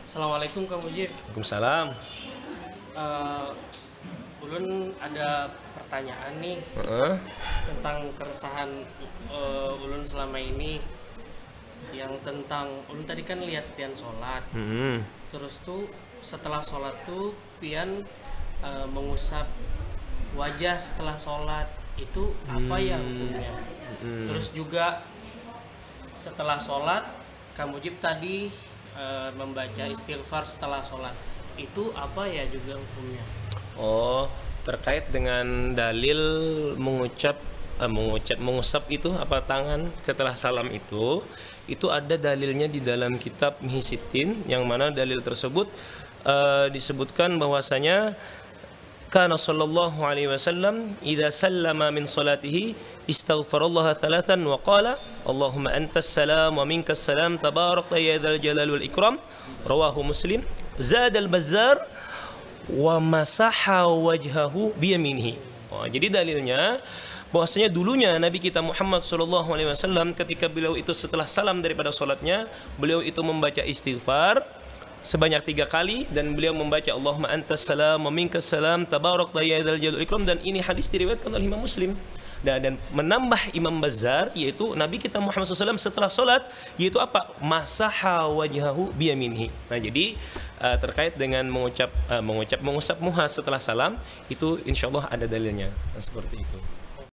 Assalamualaikum Kang Mujib. Waalaikumsalam. Eh, Ulun ada pertanyaan nih Heeh. tentang keresahan Ulun selama ini, yang tentang Ulun tadi kan lihat pian sholat, Hmm. terus tuh setelah sholat tuh pian mengusap wajah setelah sholat, itu apa ya hukumnya? Terus juga setelah sholat Kang Mujib tadi membaca istighfar setelah sholat, itu apa ya juga hukumnya? Oh, terkait dengan dalil mengusap itu apa tangan setelah salam itu ada dalilnya di dalam kitab Mihisitin, yang mana dalil tersebut disebutkan bahwasanya kana sallallahu alaihi wasallam idza sallama min salatihi istaghfarallaha thalathan wa qala Allahumma antas salam wa minkas salam tabarakta ya dzal jalali wal ikram, rawahu Muslim. Zada al-Bazzar wa masaha wajhahu biyaminihi. Jadi dalilnya bahwasanya dulunya Nabi kita Muhammad sallallahu alaihi wasallam ketika beliau itu setelah salam daripada salatnya, beliau itu membaca istighfar sebanyak 3 kali, dan beliau membaca Allahumma antas salam wa minkas salam tabarakta ya dzal jalali wal ikram, dan ini hadis diriwayatkan oleh Imam Muslim. Dan menambah Imam Bazzar, yaitu Nabi kita Muhammad SAW setelah sholat, yaitu apa? Masaha wajhahu biyaminihi. Nah, jadi terkait dengan mengusap muha setelah salam, itu insya Allah ada dalilnya. Nah, seperti itu.